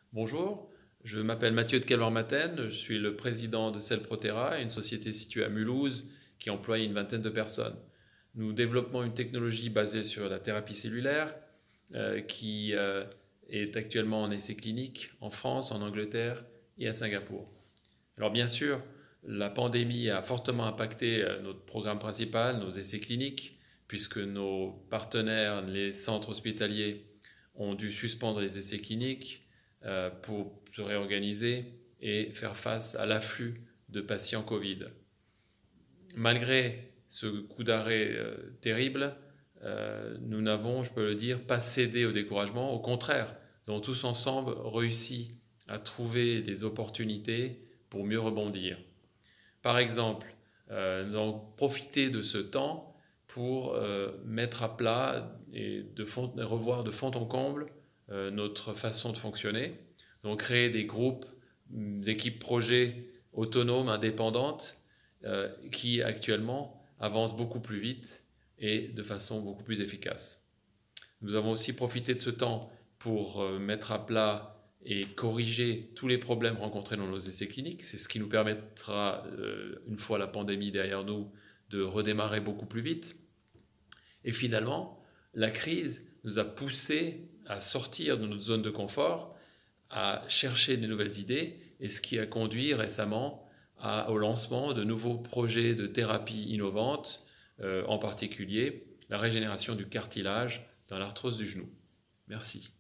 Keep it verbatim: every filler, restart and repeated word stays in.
Bonjour, je m'appelle Mathieu de Kelvar-Maten, je suis le président de Cellprotera, une société située à Mulhouse qui emploie une vingtaine de personnes. Nous développons une technologie basée sur la thérapie cellulaire euh, qui euh, est actuellement en essai clinique en France, en Angleterre et à Singapour. Alors bien sûr, la pandémie a fortement impacté euh, notre programme principal, nos essais cliniques, puisque nos partenaires, les centres hospitaliers, ont dû suspendre les essais cliniques euh, pour se réorganiser et faire face à l'afflux de patients Covid. Malgré ce coup d'arrêt euh, terrible, euh, nous n'avons, je peux le dire, pas cédé au découragement. Au contraire, nous avons tous ensemble réussi à trouver des opportunités pour mieux rebondir. Par exemple, euh, nous avons profité de ce temps pour euh, mettre à plat et de fond, revoir de fond en comble euh, notre façon de fonctionner. Nous avons créé des groupes, des équipes projets autonomes, indépendantes, euh, qui actuellement avancent beaucoup plus vite et de façon beaucoup plus efficace. Nous avons aussi profité de ce temps pour euh, mettre à plat et corriger tous les problèmes rencontrés dans nos essais cliniques. C'est ce qui nous permettra, euh, une fois la pandémie derrière nous, de redémarrer beaucoup plus vite. Et finalement, la crise nous a poussé à sortir de notre zone de confort, à chercher de nouvelles idées, et ce qui a conduit récemment à, au lancement de nouveaux projets de thérapie innovantes, euh, en particulier la régénération du cartilage dans l'arthrose du genou. Merci.